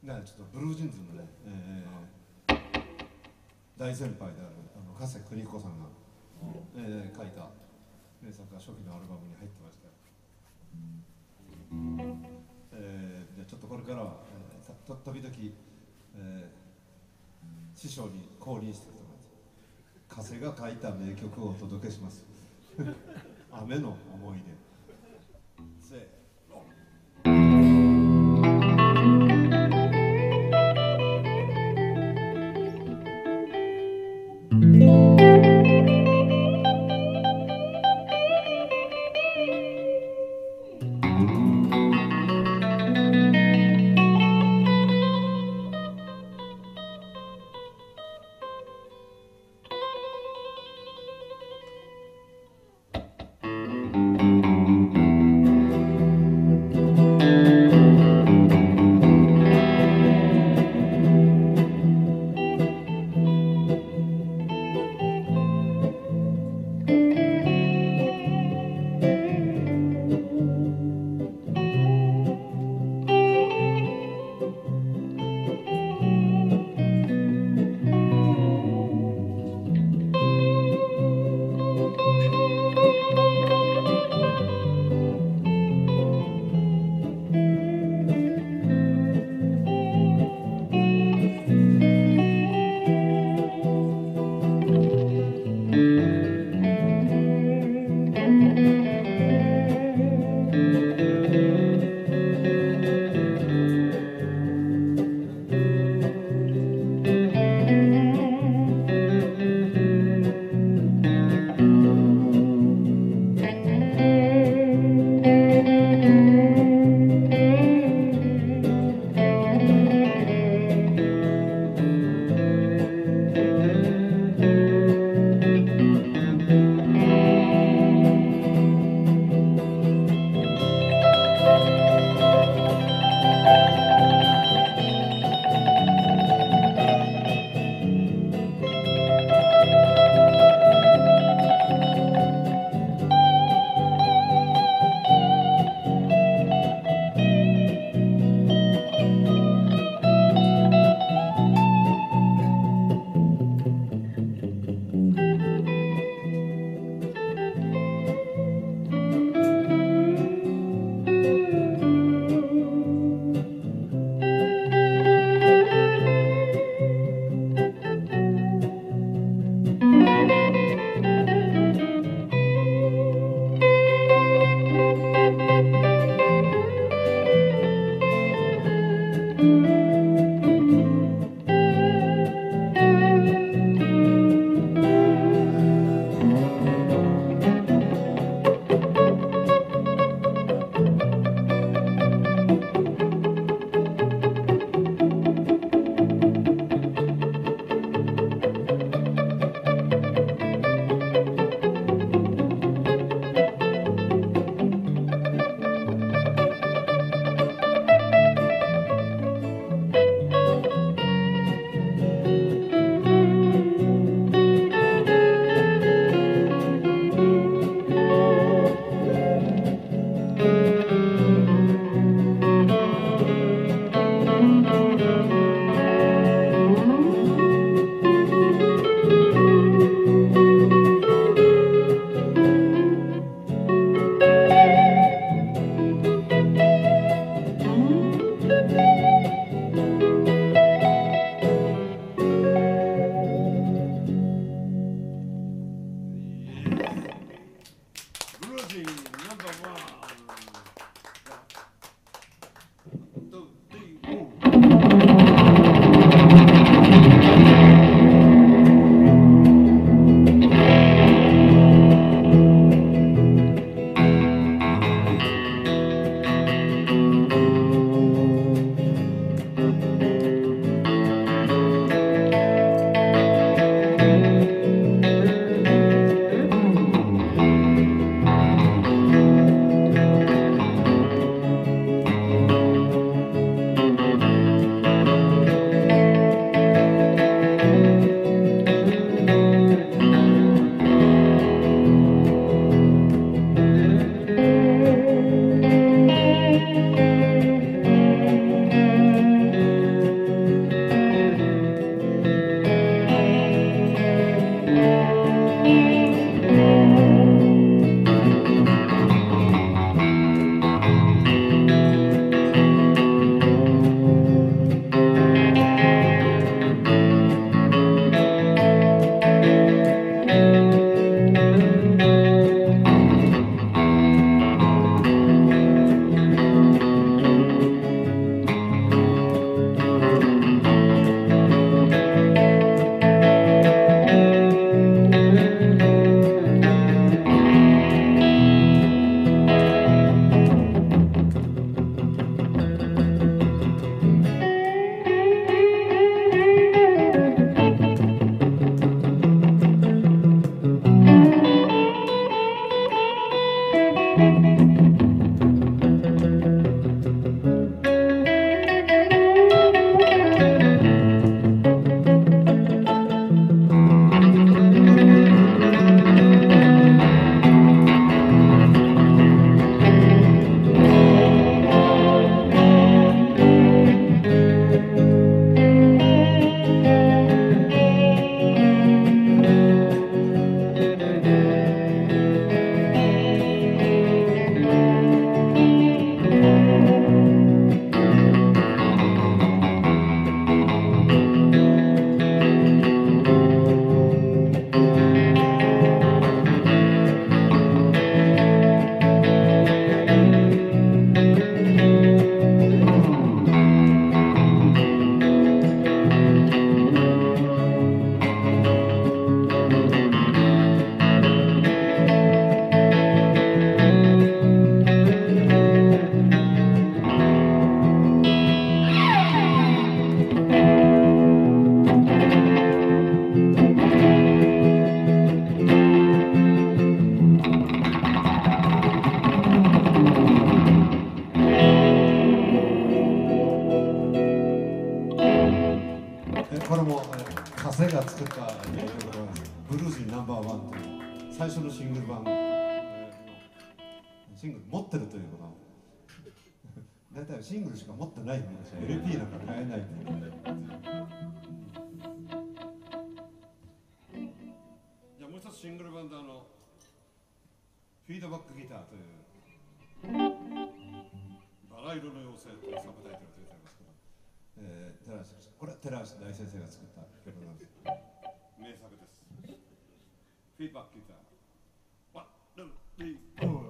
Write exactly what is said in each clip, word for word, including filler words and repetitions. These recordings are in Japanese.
がちょっとブルージーンズのね、えー、大先輩であるあの加瀬邦彦さんが、えー、書いた名作が初期のアルバムに入ってましたよ。えー、じゃあちょっとこれからは、えー、と時々、えー、師匠に降臨してきてもらって、加瀬が書いた名曲をお届けします。雨の思い出。せーこれも、えー、風が作った名曲でございます。ブルースにナンバーワンという最初のシングル版、えー、シングル持ってるということ。大体シングルしか持ってないんですよ。エルピー なんか買えないんで。じゃあもう一つシングル版であのフィードバックギターというバラ色の妖精というサブタイトルがついてありますけど、えー、寺橋これは寺橋大先生が作った曲なんです。名作です。フィードバックギター。ワン、ツー、スリー、フォ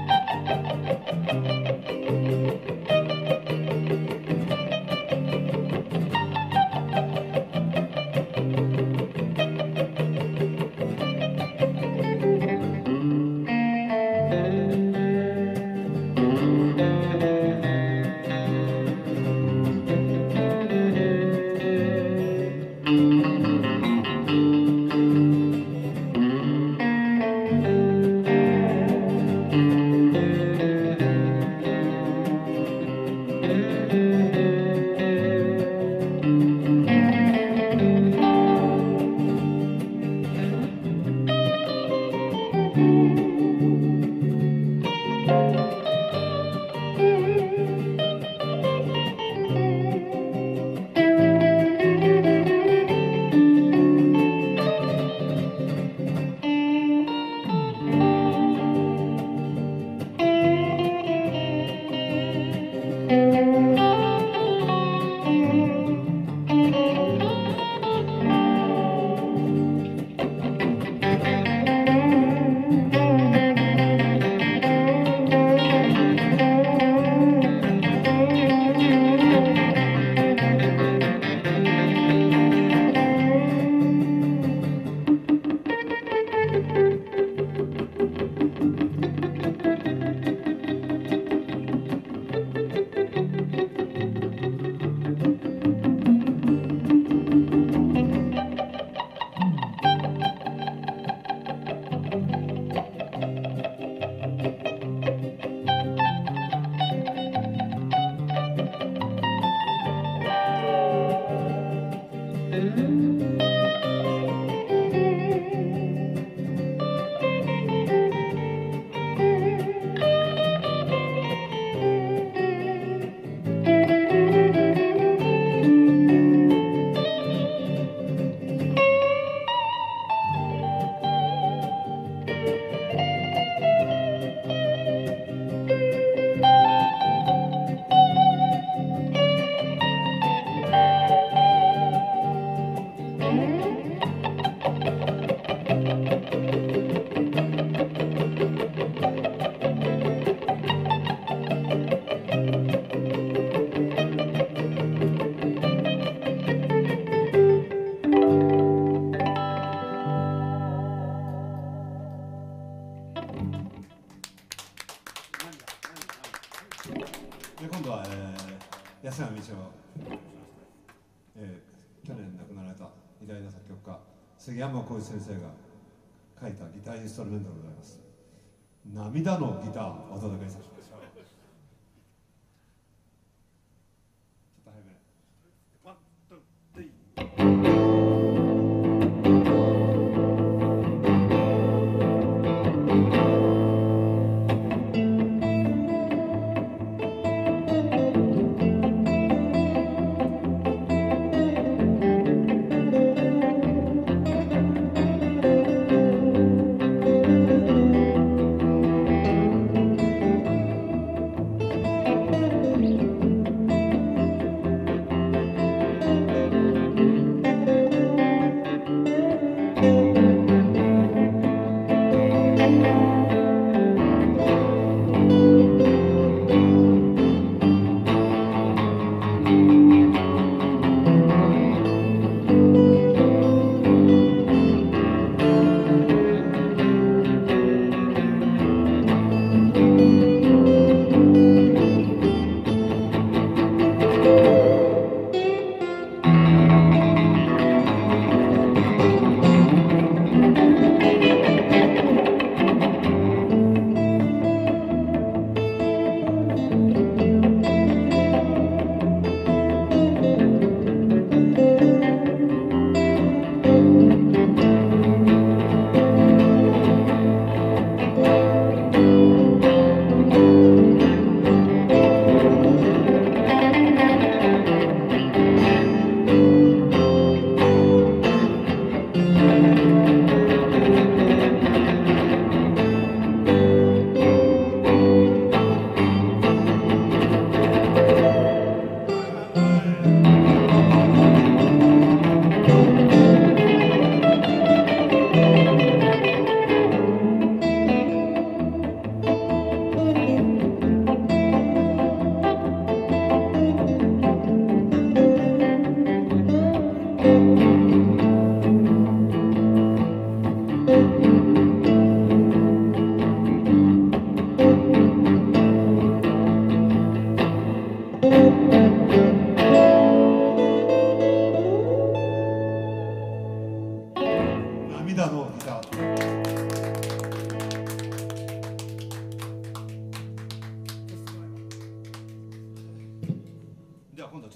で今度は、えー、安山道夫、えー、去年亡くなられた偉大な作曲家杉山浩一先生が書いたギターインストルメントでございます。涙のギターをお届けいたします。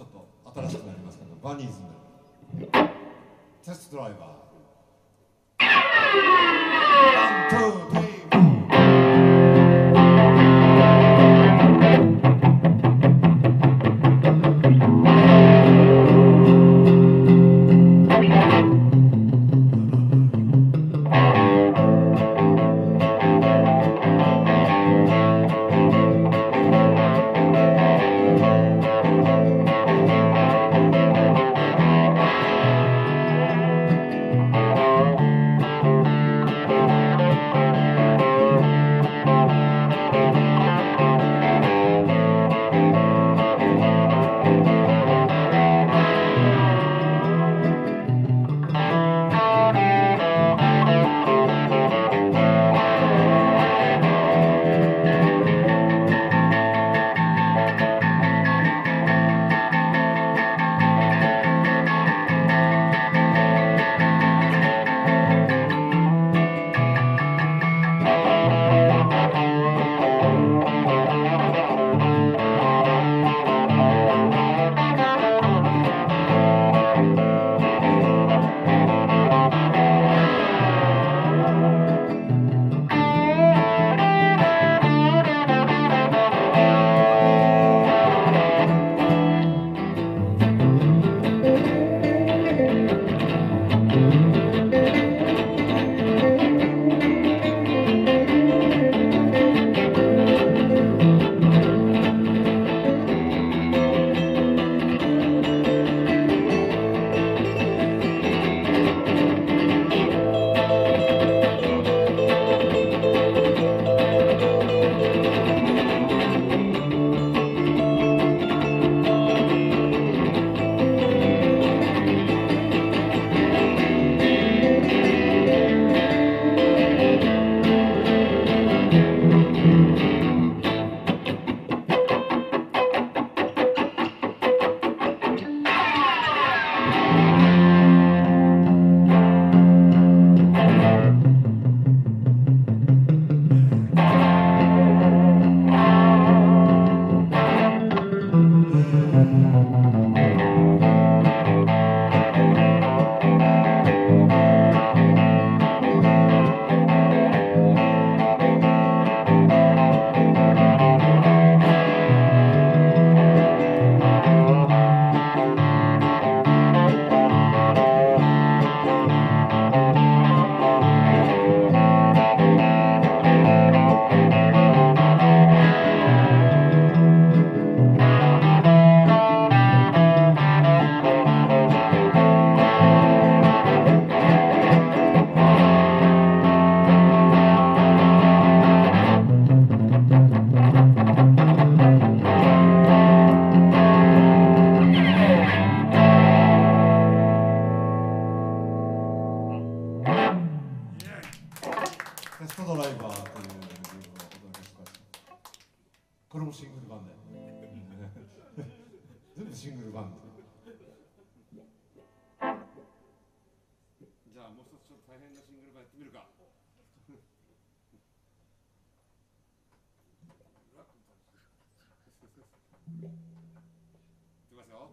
っと新しくなりますけど、バニーズのテストドライバー。ワン、ツー、スリー、フォー。テストドライバーというゲームをお届けしました。これもシングル版で全部シングル版で。 じゃあもう一つちょっと大変なシングル版やってみるか。いきますよ。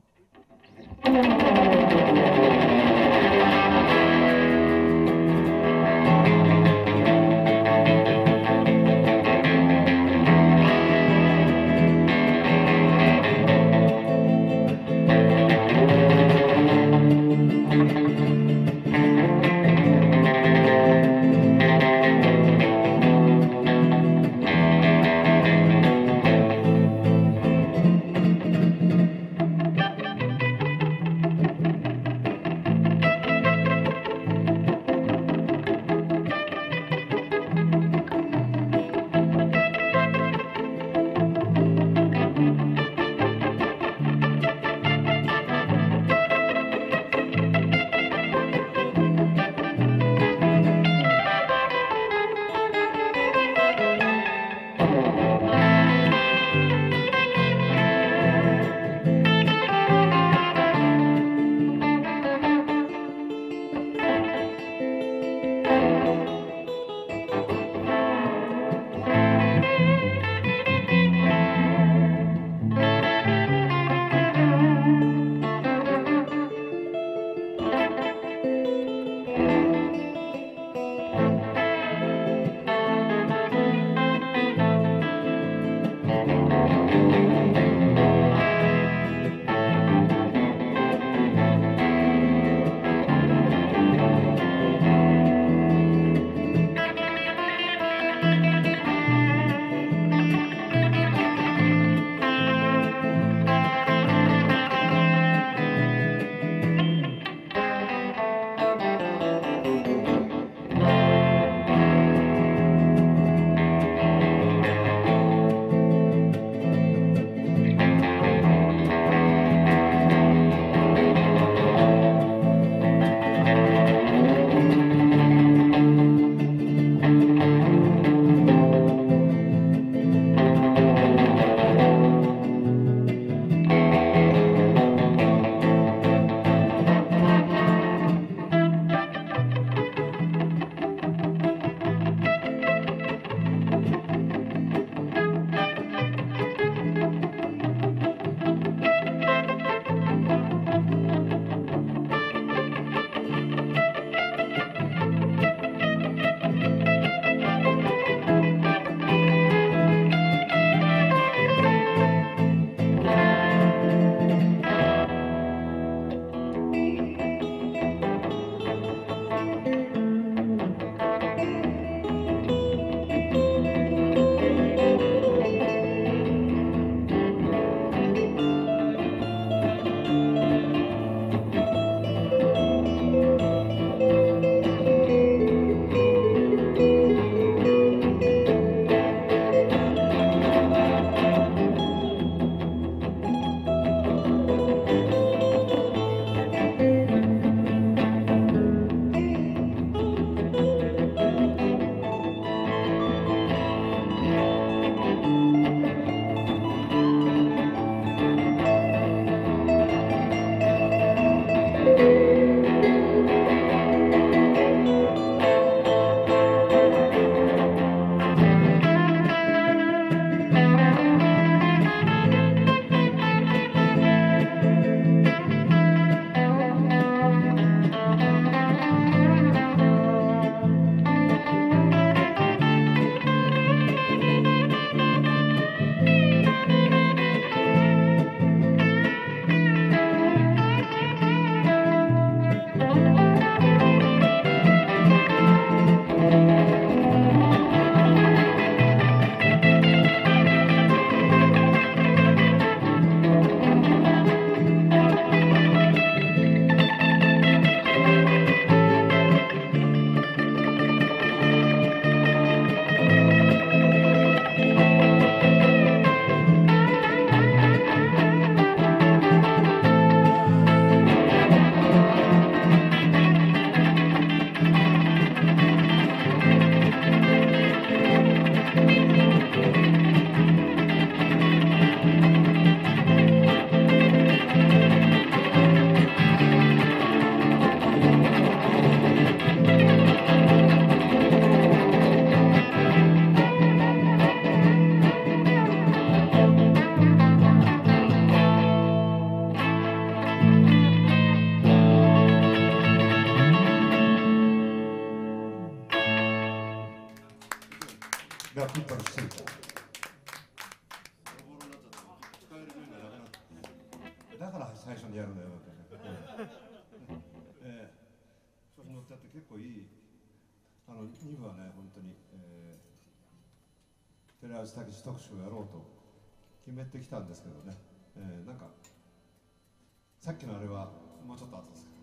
にやるのよなんかね、えー、調子乗っちゃって結構いい。あのに部はね本当に、えー、寺内武史特集をやろうと決めてきたんですけどね、えー、なんかさっきのあれはもうちょっと後です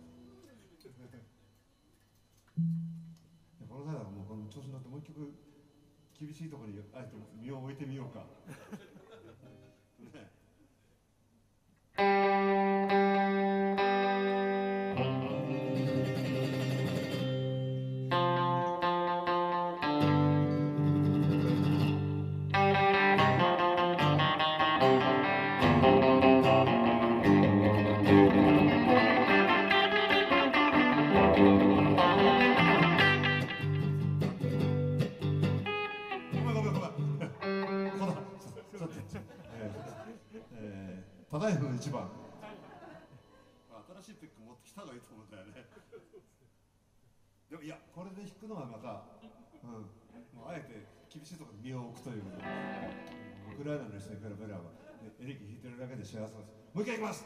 からこの際だからもうこの調子に乗ってもう一曲厳しいところにあえて身を置いてみようかね。ただいまの一番新しいピック持ってきた方がいいと思うんだよねでもいやこれで弾くのはまた、うん、もうあえて厳しいところに身を置くということでウクライナの人に比べればエレキ弾いてるだけで幸せです。もう一回いきます。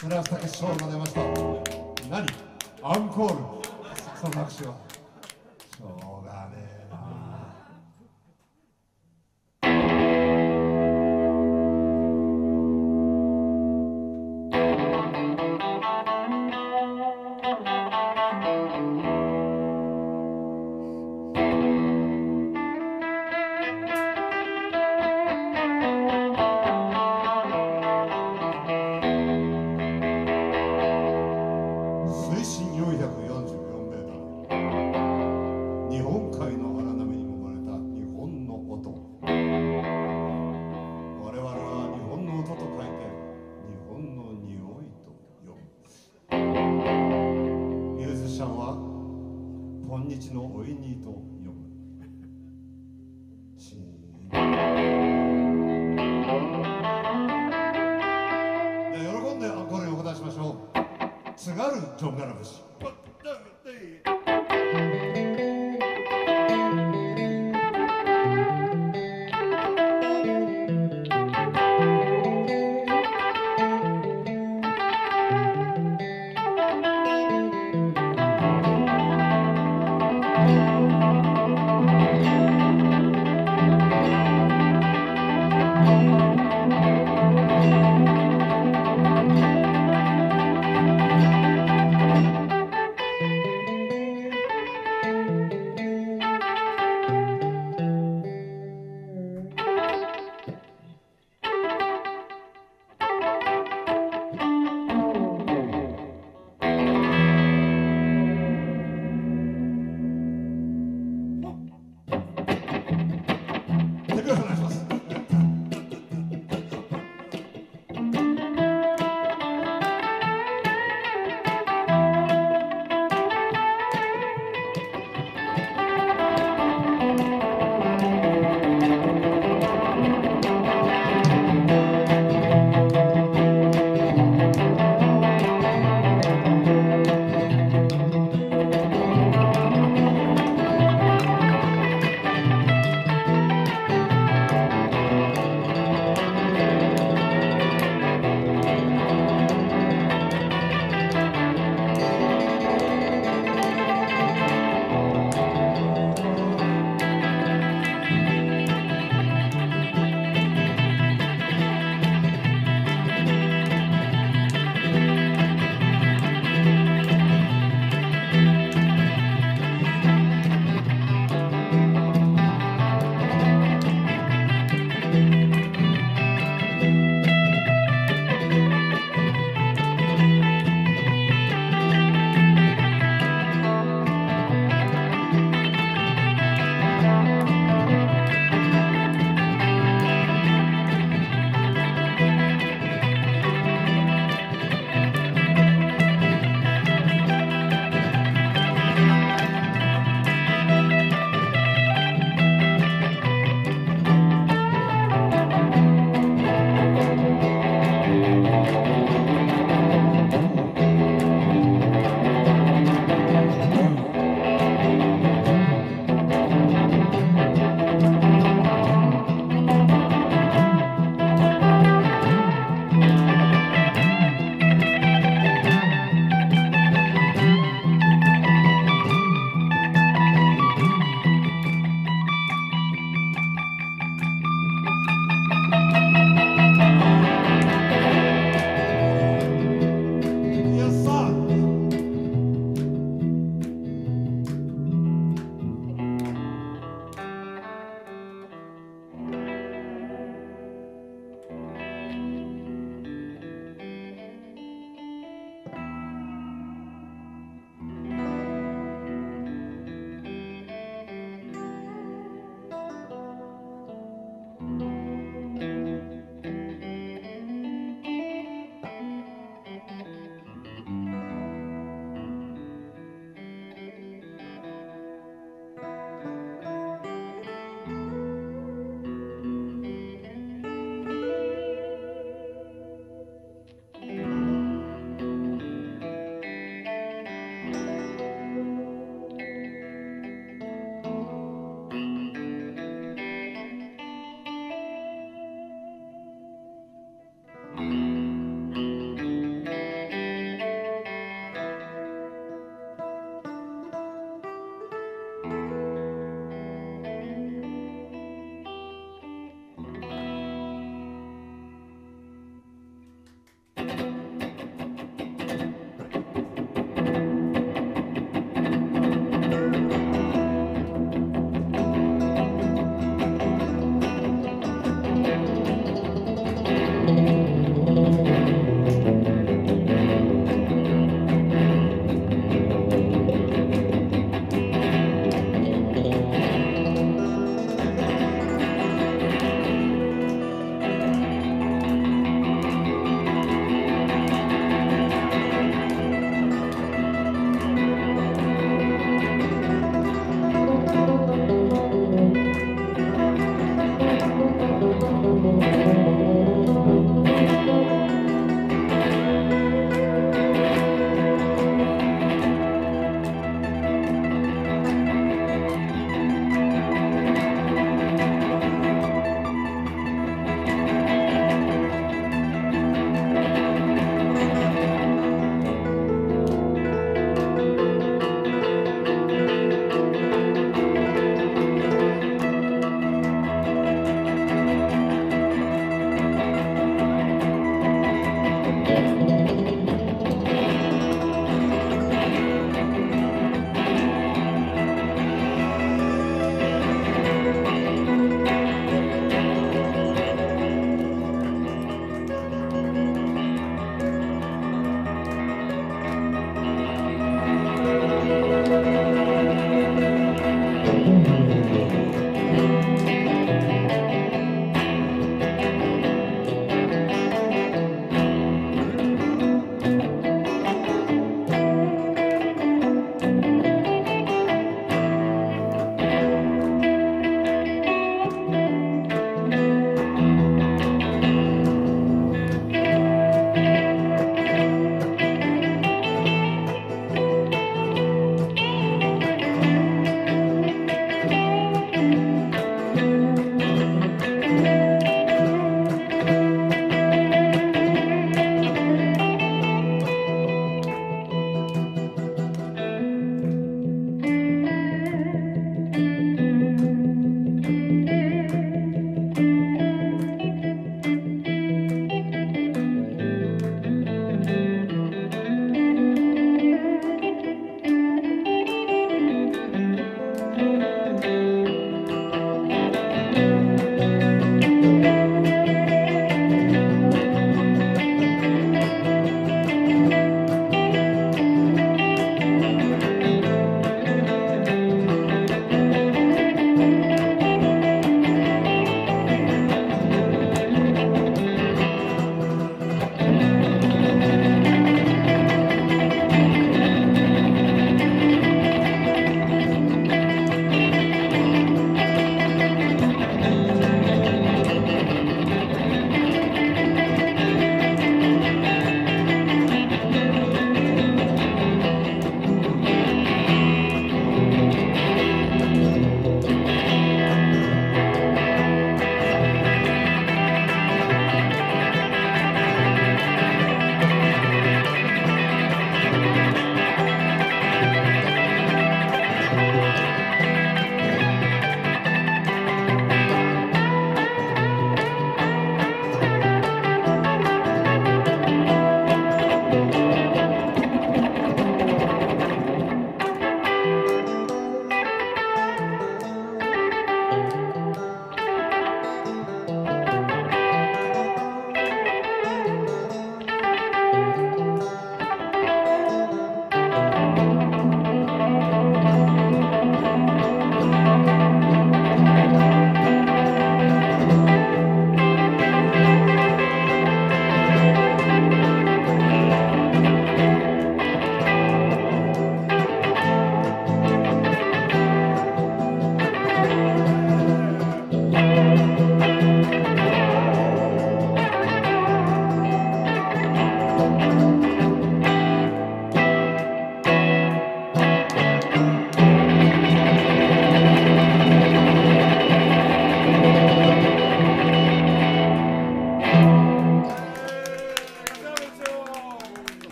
村瀬師匠が出ました。何アンコール、その拍手はしょうがねえな。水深よんひゃくよんじゅうよんメートル、日本海の荒波に揉まれた日本の音。我々は日本の音と書いて日本の匂いと呼ぶ。ミュージシャンは今日のおいにと呼ぶ。チーンで喜んでアンコールにお答えしましょう。津軽ジョンガラ節。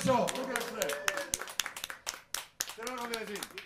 しょう。 動き出して寺中名人